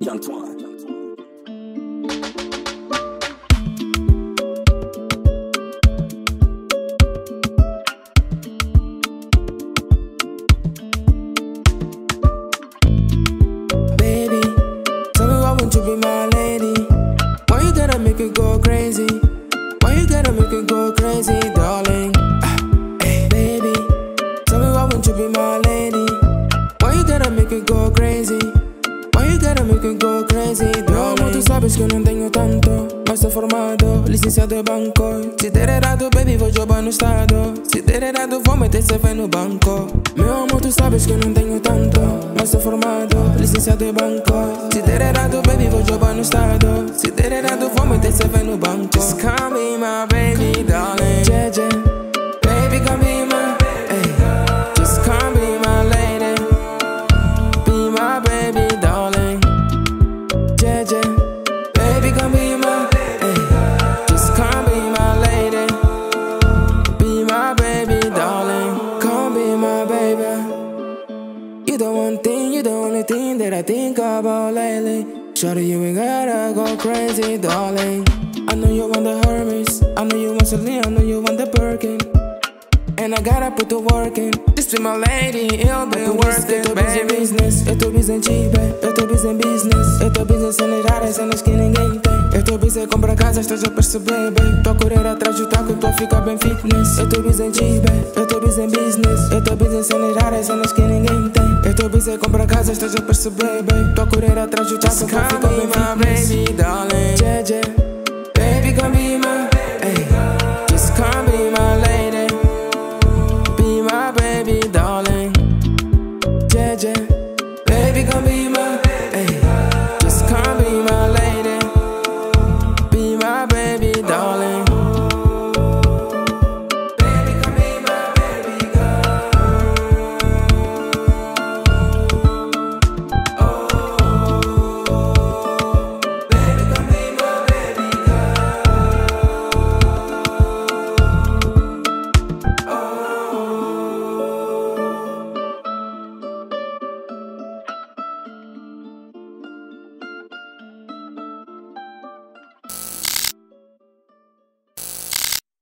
Young Twine. Baby, tell me why won't you be my lady? Why you gotta make it go crazy? Why you gotta make it go crazy, darling? Hey, baby, tell me why won't you be my lady? Why you gotta make it go crazy? Why you gotta make it go crazy, darling? Meu amor, tu sabes que eu não tenho tanto, mas sou formado, licenciado em banco. Se der errado, baby, vou jogar no estado. Se der errado, vou meter CV no banco. Meu amor, tu sabes que eu não tenho tanto, mas sou formado, licenciado em banco. Se der errado, baby, vou jogar no estado. Se der errado, vou meter CV no banco. Just call me my baby, darling. JJ, baby, come be my, ay. Just call me my lady. Be my baby, darling. JJ, baby, come be my, ay. Just call me my lady. Be my baby, darling. Come be my baby. You the one thing, you the only thing that I think about lately. Shawty, you ain't gotta go crazy, darling. I know you want the Hermes, I know you want Celine, I know you want the Birkin. And I gotta put the work in. Just be my lady, it'll be worth it, baby. Business, eu tô busy em chiba, eu tô busy em business. Eu tô busy em cenas raras, cenas que ninguém tem. Eu tô busy em comprar casa, estás a perceber, bem. Tô a correr atrás do taco, tô a ficar bem fitness. Eu tô busy em chiba, eu tô busy em business. Eu tô busy em cenas raras, cenas que ninguém tem. Eu tô busy em comprar casa, estás a perceber, bem. Tô a correr atrás do taco, tô a ficar bem fitness. Baby, darling. JJ, baby, come be my